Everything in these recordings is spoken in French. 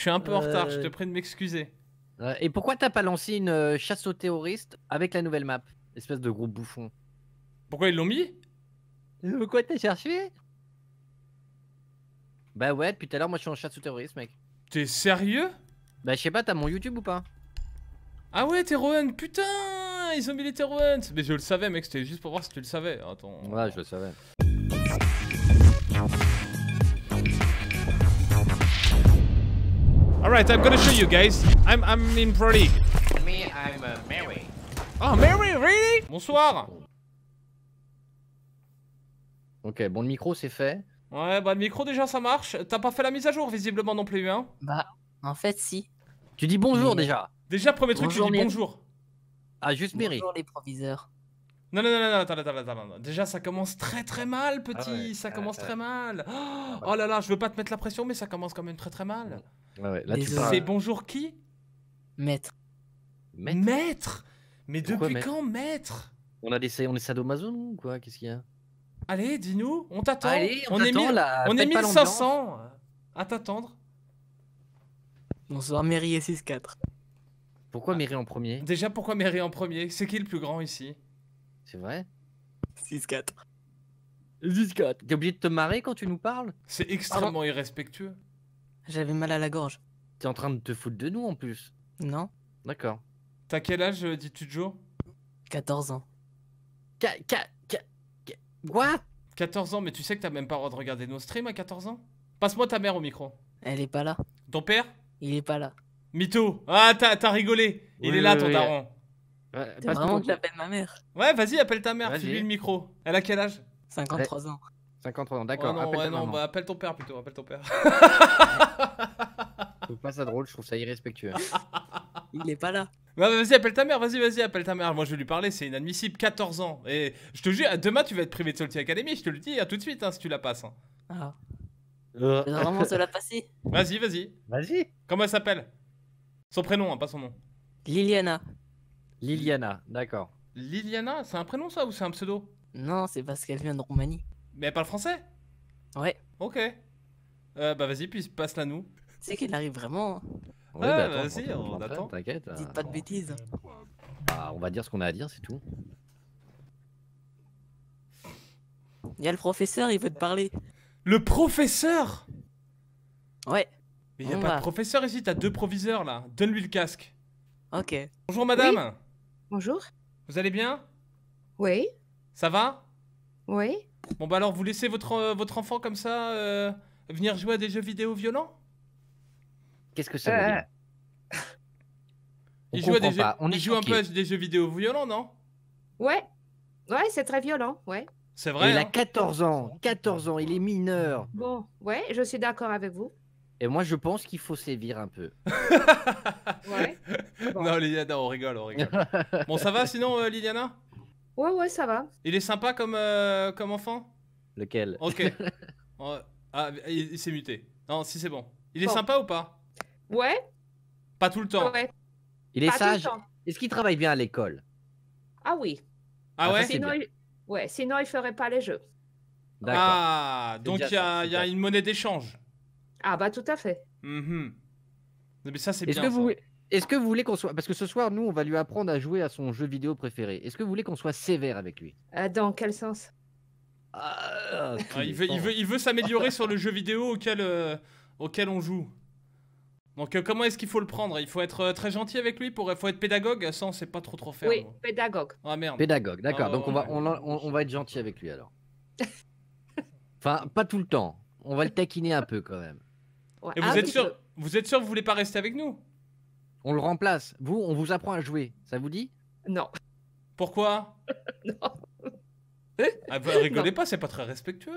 suis un peu en retard, je te prie de m'excuser. Et pourquoi t'as pas lancé une chasse aux terroristes avec la nouvelle map? Espèce de gros bouffon. Pourquoi ils l'ont mis? Quoi t'as cherché? Bah ouais, depuis tout à l'heure, moi je suis en chasse aux terroristes, mec. T'es sérieux? Bah je sais pas, t'as mon YouTube ou pas? Ah ouais, Terrohunt, putain, ils ont mis les Terrohunt. Mais je le savais, mec, c'était juste pour voir si tu le savais. Attends. Ouais, je le savais. Alright, I'm gonna show you guys. I'm in Pro League. Me, I'm Mary. Oh, Mary, really? Bonsoir. Ok, bon, le micro c'est fait. Ouais, bah le micro déjà ça marche. T'as pas fait la mise à jour visiblement non plus, hein? Bah, en fait, si. Tu dis bonjour Mais- déjà. Déjà, premier truc, Bonjour, tu dis Mary. bonjour. Ah, juste Mary. Bonjour les proviseurs. Non, attends. Déjà, ça commence très mal, petit. Ah ouais. Ça commence très mal. Oh là là, je veux pas te mettre la pression, mais ça commence quand même très mal. Ouais, ouais, là tu Désolé. parles. C'est bonjour qui? Maître. Maître. Mais Pourquoi depuis maître quand, maître? On est sadomaso nous ou quoi? Qu'est-ce qu'il y a? Allez, dis-nous, on t'attend. Allez, on est t'attend, mille- là, on est pète pas 1500 à t'attendre. Bonsoir Mary et 6-4. Pourquoi Mary en premier? Déjà, pourquoi Mary en premier? C'est qui le plus grand ici? C'est vrai? 6-4. Jusqu'à. T'es obligé de te marrer quand tu nous parles? C'est extrêmement irrespectueux. J'avais mal à la gorge. T'es en train de te foutre de nous en plus. Non? D'accord. T'as quel âge, dis-tu, Joe? 14 ans. Quoi? 14 ans, mais tu sais que t'as même pas le droit de regarder nos streams à 14 ans? Passe-moi ta mère au micro. Elle est pas là. Ton père? Il est pas là. Mytho. Ah, t'as rigolé. Il Oui, est là, oui, ton oui. daron. Ouais, C'est passe-moi vraiment ton- que j'appelle ma mère. Ouais, vas-y, appelle ta mère, Vas-y. file-lui le micro. Elle a quel âge? 53 ans. 53 ans, Oh d'accord. non, Appelle ouais, ta non, maman. bah appelle ton père plutôt, appelle ton père. Je trouve pas ça drôle, je trouve ça irrespectueux. Il est pas là. Bah, vas-y, appelle ta mère, vas-y, appelle ta mère. Moi, je vais lui parler, c'est inadmissible, 14 ans. Et je te jure, demain, tu vas être privé de Salty Academy, je te le dis, à tout de suite, hein, si tu la passes. Hein. Ah. Je vais vraiment se la passer. Vas-y. Vas-y. Comment elle s'appelle? Son prénom, hein, pas son nom. Liliana. Liliana, d'accord. Liliana, c'est un prénom ça ou c'est un pseudo? Non, c'est parce qu'elle vient de Roumanie. Mais elle parle français? Ouais. Ok. Bah vas-y, puis passe-la nous. C'est qu'elle arrive vraiment. Ouais, Ah, attends, vas-y, on attend. T'inquiète. Dites pas de bêtises. Bah, on va dire ce qu'on a à dire, c'est tout. Il y a le professeur, il veut te parler. Le professeur? Ouais. Mais y a On pas va. de professeur ici, t'as deux proviseurs là. Donne-lui le casque. Ok. Bonjour madame. Bonjour. Vous allez bien? Oui, Ça va? oui. Bon bah alors vous laissez votre enfant comme ça venir jouer à des jeux vidéo violents? Qu'est-ce que ça veut dire? On Il joue, à des comprend jeux... pas, on est il joue un peu à choqués. des jeux vidéo violents, non? Ouais. Ouais, c'est très violent, ouais. C'est Et vrai il a hein? 14 ans, 14 ans, il est mineur. Bon, ouais, je suis d'accord avec vous. Et moi, je pense qu'il faut sévir un peu. Ouais. Bon. Non Liliana, on rigole. Bon ça va sinon Liliana? Ouais, ça va. Il est sympa comme enfant? Lequel? Ok. Ah, il s'est muté. Non, si c'est bon. Il est Bon. sympa ou pas? Ouais, Pas tout le temps. ouais. Il est Pas tout le sage? temps. Est-ce qu'il travaille bien à l'école? Ah oui. Ah Ah, ouais? ça, c'est Sinon, bien. sinon il ferait pas les jeux. D'accord. Ah, donc déjà il y a, ça, il y a super. une monnaie d'échange. Ah bah tout à fait. Mhm. Mais ça c'est Est-ce bien. que vous, est-ce que vous voulez qu'on soit... Parce que ce soir, nous, on va lui apprendre à jouer à son jeu vidéo préféré. Est-ce que vous voulez qu'on soit sévère avec lui? Dans quel sens? Ah, Ah, il veut s'améliorer sur le jeu vidéo auquel on joue. Donc comment est-ce qu'il faut le prendre? Il faut être très gentil avec lui, faut être pédagogue. Ça on sait pas trop faire. Oui, moi. pédagogue. Ah merde. Pédagogue, d'accord. Ah, Donc ouais. on va être gentil avec lui alors. Enfin, pas tout le temps. On va le taquiner un peu quand même. Ouais, Et un vous êtes petit sûr? peu. Vous êtes sûr que vous voulez pas rester avec nous? On le remplace. Vous, on vous apprend à jouer. Ça vous dit? Non. Pourquoi? Non. Ah, vous rigolez pas, c'est pas très respectueux.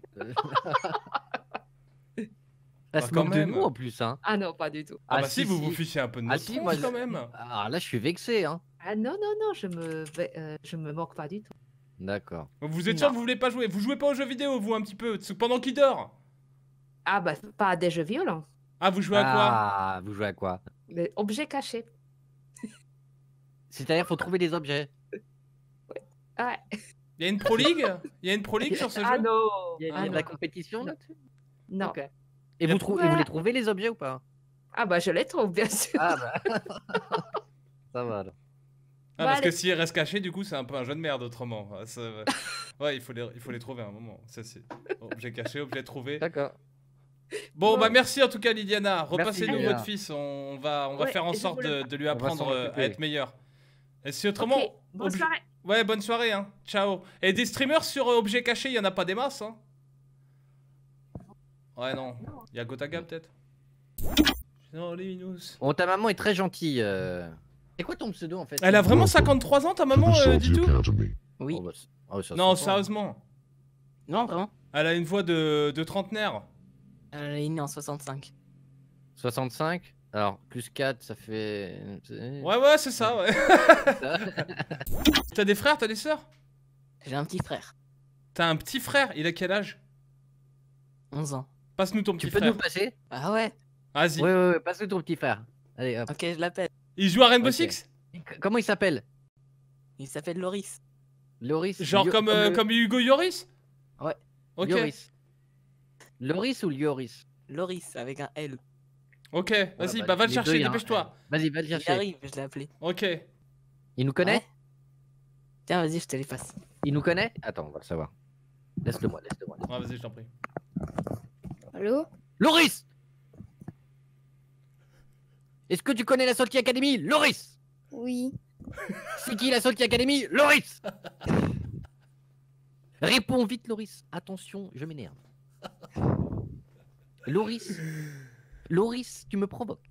Ça Ah, se quand moque de même. nous en plus, hein. Ah non, pas du tout. Ah, bah si, vous vous fichez un peu de Ah notre si, tronche, moi, quand même. Ah là, je suis vexé, hein. Ah non, je me moque pas du tout. D'accord. Vous êtes sûr Non. que vous voulez pas jouer? Vous jouez pas aux jeux vidéo, vous, un petit peu, pendant qu'il dort? Ah bah pas à des jeux violents. Ah, vous jouez à quoi? Ah, vous jouez à quoi? Les objets cachés. C'est-à-dire, faut trouver des objets. Ouais. Il y a une Pro League? Il y a une Pro League sur ce Ah jeu? non. Il y a Ah de la non. compétition là-dessus? Non. Ok. Et vous, vous les trouvez les objets ou pas? Ah bah je les trouve, bien sûr. Ah bah. Ça va alors. Ah, Bah, parce que allez. s'il reste caché, du coup, c'est un peu un jeu de merde autrement. Ouais, il faut les trouver à un moment. Ça, c'est objet caché, objet trouvé. D'accord. Bon, Bon. bah merci en tout cas, Lydiana. Repassez-nous Lydiana. votre fils. On va Ouais, faire en je sorte vous le- de lui va apprendre s'en occuper. à être meilleur. Et si autrement. Ok, bonne obje- soirée. Ouais, bonne soirée, hein. Ciao. Et des streamers sur objet caché, il y en a pas des masses, hein. Ouais, non. Il y a Gotaga peut-être. Non, les minous. Bon, ta maman est très gentille. C'est quoi ton pseudo en fait? Elle a vraiment 53 ans, ta maman, dis tout? Oui. Oh, bah, ça Non, se sent. sérieusement. Non, vraiment. Elle a une voix de trentenaire. Elle est née en 65. 65. Alors, plus 4, ça fait. Ouais, c'est ça, ouais. T'as des frères, t'as des sœurs? J'ai un petit frère. T'as un petit frère, il a quel âge? 11 ans. Passe-nous ton Tu petit peux frère. nous passer? Ah ouais. Vas-y. Ouais, passe-nous ton petit frère. Allez, hop. Ok, je l'appelle. Il joue à Rainbow Ok. Six? Comment il s'appelle? Il s'appelle Loris. Loris? Genre comme, le- comme Hugo Yoris? Ouais. Ok. Loris. Loris ou Lioris? Loris avec un L. Ok, vas-y, bah, bah va le les chercher, deux, il y a un- dépêche-toi. Vas-y, va le Il chercher. arrive, je l'ai appelé. Ok. Il nous connaît? Ouais. Tiens, vas-y, je te les passe. Il nous connaît? Attends, on va le savoir. Laisse-le moi, laisse-le moi. Ouais, vas-y, je t'en prie. Allô? Loris! Est-ce que tu connais la Salty Academy? Loris! Oui. C'est qui la Salty Academy? Loris! Réponds vite, Loris. Attention, je m'énerve. Loris. Loris, tu me provoques.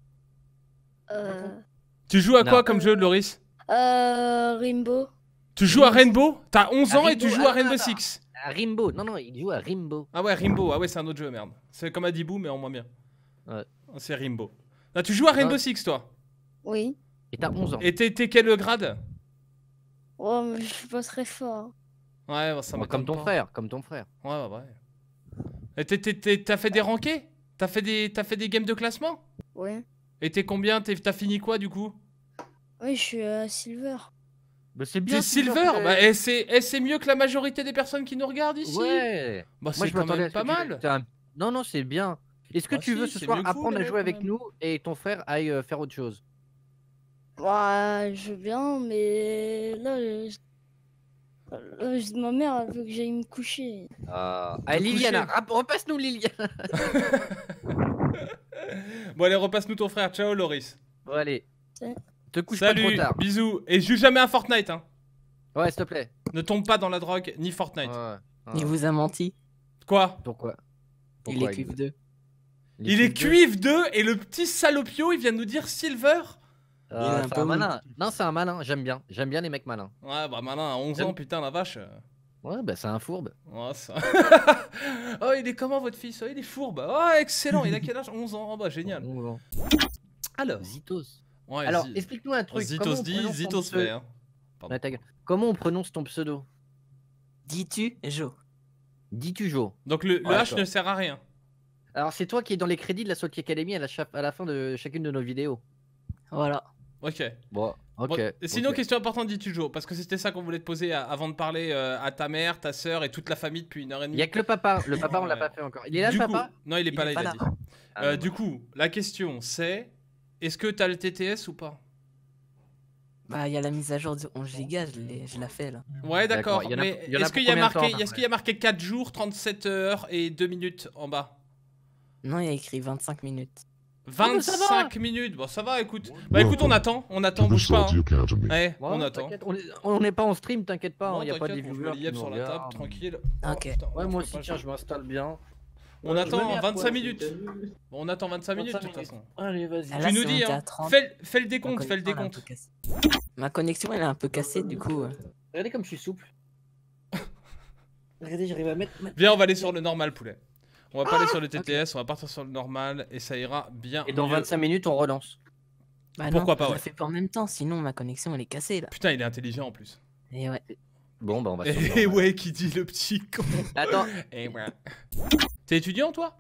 Tu joues à Non. quoi comme jeu, Loris? Rainbow. Tu joues à Rainbow? T'as 11 ans et tu Rainbow, joues à attends, Rainbow attends. Six. À Rimbo. Non, non, il joue à Rimbo. Ah ouais, Rainbow. Ah ouais, c'est un autre jeu, merde. C'est comme Adibou, mais en moins bien. Ouais. C'est Rainbow. Ah, tu joues à Rainbow Non. Six, toi? Oui. Et t'as 11 ans. Et t'es quel grade? Oh, mais je suis pas très fort. Ouais, bah, ça Bon, m'étonne comme ton pas. frère, comme ton frère. Ouais. Et t'as fait des rankés? T'as fait des games de classement? Oui. Et t'es combien? T'as fini quoi, du coup? Oui, je suis Silver. Bah, c'est T'es Silver? Bah, et c'est mieux que la majorité des personnes qui nous regardent ici. Ouais. Bah, Moi, c'est je quand m'attendais à même ce pas que tu- mal. t'as un- Non, non, c'est bien. Est-ce que Ah tu si, veux ce c'est soir mieux que vous, apprendre les à mecs, jouer quand avec même. nous et ton frère aille faire autre chose? Ouais, je veux bien, mais là, ma mère elle veut que j'aille me coucher. Ah, Te Liliana, coucher. repasse-nous Liliana. Bon, allez, repasse-nous ton frère. Ciao, Loris. Bon, allez. Salut. Te couche pas trop Salut, tard. bisous. Et joue jamais à Fortnite, hein. Ouais, s'il te plaît. Ne tombe pas dans la drogue, ni Fortnite. Ouais. Il vous a menti. Quoi? Pourquoi? Il est cuivre 2. Il est cuivre 2 et le petit salopio, il vient de nous dire Silver? Il est un C'est peu un malin. Non, c'est un malin, j'aime bien. J'aime bien les mecs malins. Ouais, bah malin, à 11 ans, putain, la vache. Ouais, bah c'est un fourbe. Ouais, ça... Oh, il est comment votre fils? Oh, il est fourbe. Oh, excellent, il a quel âge? 11 ans. Oh, bah génial. Alors, Zitos. ouais, Alors, explique-nous un truc. Zitos Comment on dit, prononce ton Zitos pseudo- fait. Hein. Ouais, ta gueule. Comment on prononce ton pseudo? Dis-tu Jo? Dis-tu Jo? Donc le Ouais, H d'accord. ne sert à rien. Alors, c'est toi qui es dans les crédits de la Salty Academy à la fin de chacune de nos vidéos. Voilà. Ok. Bon, ok. Bon, et sinon, ok. question importante, dis-tu Jo? Parce que c'était ça qu'on voulait te poser avant de parler à ta mère, ta soeur et toute la famille depuis 1h30. Il y a que le papa. Le papa, on l'a Ouais. pas fait encore. Il est là, Du le coup, papa? non, il est pas là, il a dit. Ah, Du coup, la question c'est, est-ce que t'as le TTS ou pas? Bah, il y a la mise à jour du 11 Go, je l'ai fait là. Ouais, d'accord, D'accord, il y en a- mais il y en a est-ce pour qu'il y a combien de temps, marqué, à peu est-ce qu'il y a marqué 4 jours, 37 heures et 2 minutes en bas? Non, il y a écrit 25 minutes. 25 minutes, bon ça va, écoute. Bah écoute, on attend, bouge pas. Hein. Ouais, Ouais, on attend. t'inquiète, on n'est pas en stream, t'inquiète pas. Non, Il y a pas de t'inquiète, on viewers met l'IEP qui sur nous la table, regardent. tranquille. Ok. putain, Ouais, on moi fait aussi, pas tiens, chier. je m'installe bien. On je attend me mets à 25 poil, minutes. t'as vu Bon, on attend 25 minutes de 25 toute façon. Allez, vas-y. Ah, là, Tu nous c'est dis, monté hein. à 30. Fais le Ma décompte, fais le connexion, elle est un décompte. peu cassée. Ma connexion, elle est un peu cassée, du coup. Regardez comme je suis souple. Regardez, j'arrive à mettre. Viens, on va aller sur le normal, poulet. On va pas aller sur le TTS, on va partir sur le normal et ça ira bien Et dans mieux. 25 minutes, on relance. Bah Pourquoi non, pas, je ouais. le fais pas en même temps, sinon ma connexion elle est cassée là. Putain, il est intelligent en plus. Et ouais. Bon, bah, on va sur le Et normal. ouais, qui dit le petit con. Attends, Et ouais. T'es étudiant, toi?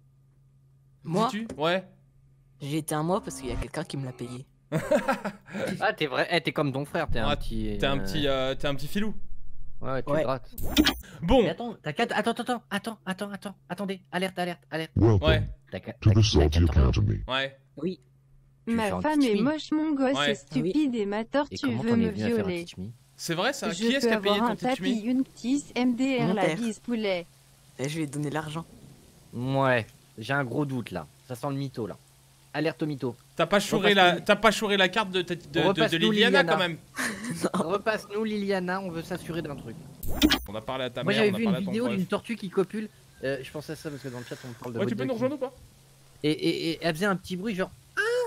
Moi, Dis-tu Ouais. j'ai été un mois parce qu'il y a quelqu'un qui me l'a payé. ah, t'es vrai, t'es comme ton frère, t'es Ah, un petit. T'es un petit filou. Ouais, tu Ouais. grattes. Bon, Mais attends, t'as 4. Attends, attendez, alerte. ouais, T'as to the 4 Salty Academy. ouais. Oui. Tu fais Ma un femme teach est me. moche, mon gosse Ouais. est stupide et ma tort, Et tu comment veux t'en me es venu à faire un violer. teach me? C'est vrai ça? Je Qui est-ce qui peux a payé avoir ton un Teach papy Me? Untis MDR Mon la père. bise poulet. Et je lui ai donné l'argent. Ouais, j'ai un gros doute là. Ça sent le mytho là. Alerte au mytho. T'as pas chouré la carte de Repasse-nous Liliana Liliana. quand même. Repasse-nous Liliana, on veut s'assurer d'un truc. On a parlé à ta Moi mère, j'avais on a vu une parlé à ton vidéo proche. d'une tortue qui copule. Je pensais à ça parce que dans le chat on parle de Ouais, hot tu peux nous dog rejoindre ou pas? et elle faisait un petit bruit genre.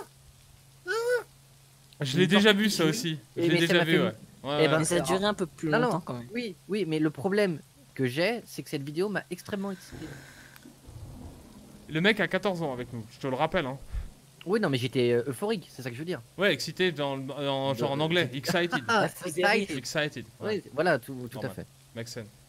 Je l'ai déjà vu ça aussi. Je Et l'ai mais ça déjà m'a vu, fait- ouais. Eh Ouais, ben, Mais ça a duré un peu plus Non, non. longtemps quand même. Oui, oui, mais le problème que j'ai, c'est que cette vidéo m'a extrêmement excité. Le mec a 14 ans avec nous, je te le rappelle. Hein. Oui, non, mais j'étais euphorique, c'est ça que je veux dire. Ouais, excité genre en anglais. Excited. Ah, ça faisait rire. Excited. Ouais. Ouais, voilà, tout à Normal. fait. Make sense.